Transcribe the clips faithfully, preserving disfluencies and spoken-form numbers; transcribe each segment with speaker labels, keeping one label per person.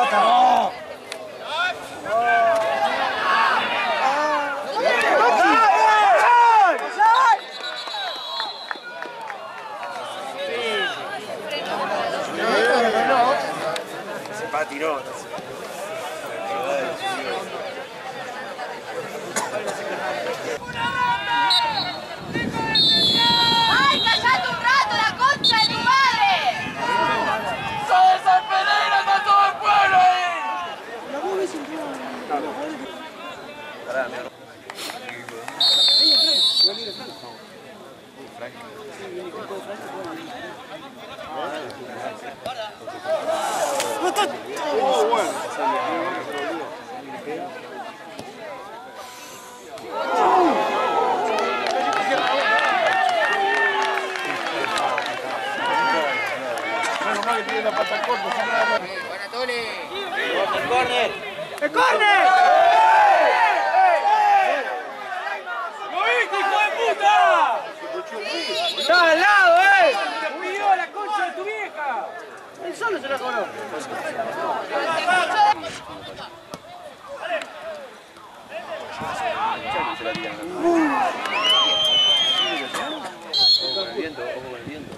Speaker 1: Tata, no.
Speaker 2: Se patinó.
Speaker 3: ¡Ay, callate un rato, la concha de tu madre!
Speaker 4: ¡Soy San Pereira, está todo el pueblo ahí!
Speaker 2: Pará, mi hermano.
Speaker 1: Oh, bueno. Menos mal que tiene la pata corta.
Speaker 4: ¡Buena, Tony!
Speaker 2: ¡El córner!
Speaker 1: ¡El córner!
Speaker 4: ¡Lo viste, hijo de puta!
Speaker 1: ¡Está al lado, eh!
Speaker 4: ¡Te pidió la concha de tu vieja!
Speaker 1: Él solo se la cobró.
Speaker 2: Se la tiran. Ojo con el viento, ojo con el viento.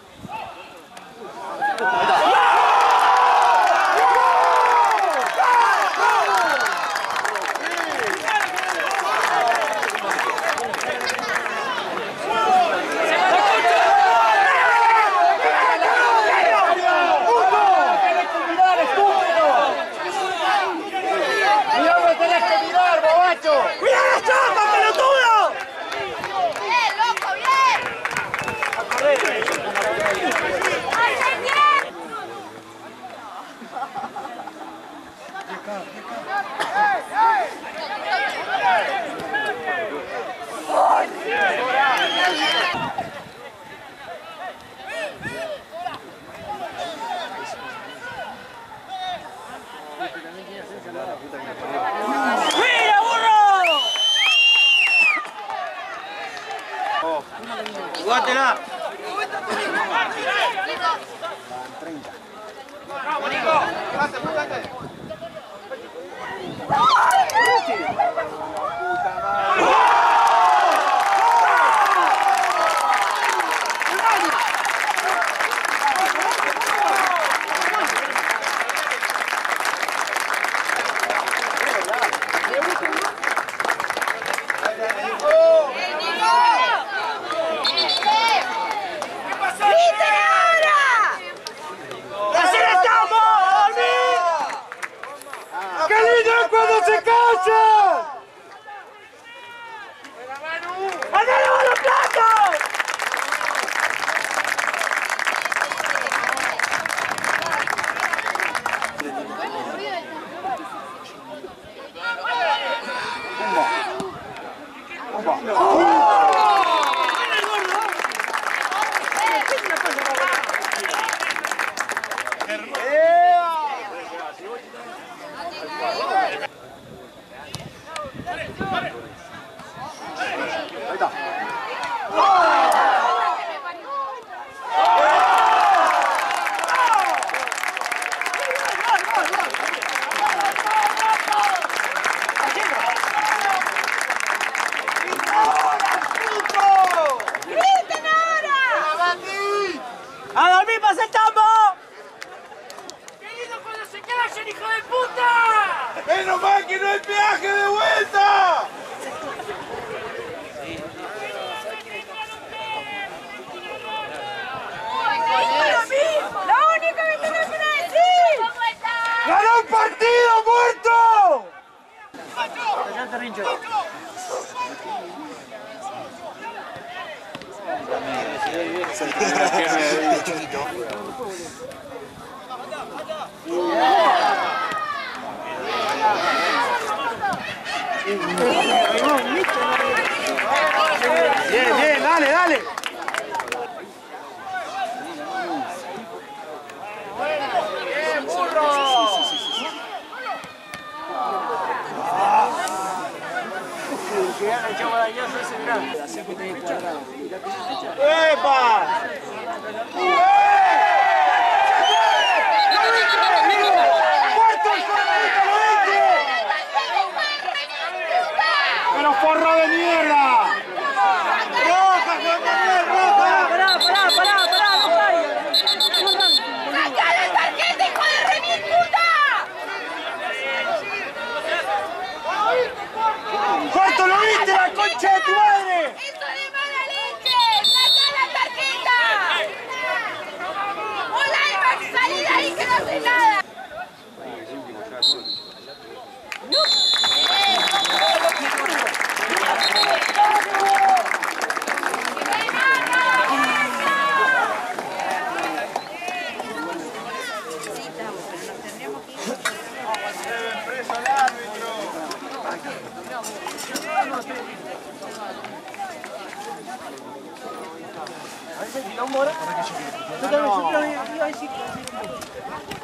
Speaker 1: ¡Mira, burro! ¡Jugátela!
Speaker 4: ¡Vamos, Nico! ¡Jugate, jugate!
Speaker 1: ¡Cuando se cansan! ¡Andale a los platos! ¡A dormir pasa el tambo!
Speaker 4: ¡Qué lindo cuando se callan, hijo de puta!
Speaker 1: ¡Menos mal que no hay peaje de vuelta!
Speaker 3: ¡Lo único que tenés que decir!
Speaker 1: ¡Ganó un partido, muerto!
Speaker 2: Callate, Rincho.
Speaker 1: Bien, bien, dale, dale.
Speaker 4: ¡Bien, burro!
Speaker 1: ¡Epa! ¡Fuerte!
Speaker 5: A ver si no mora. Yo también iba a decir.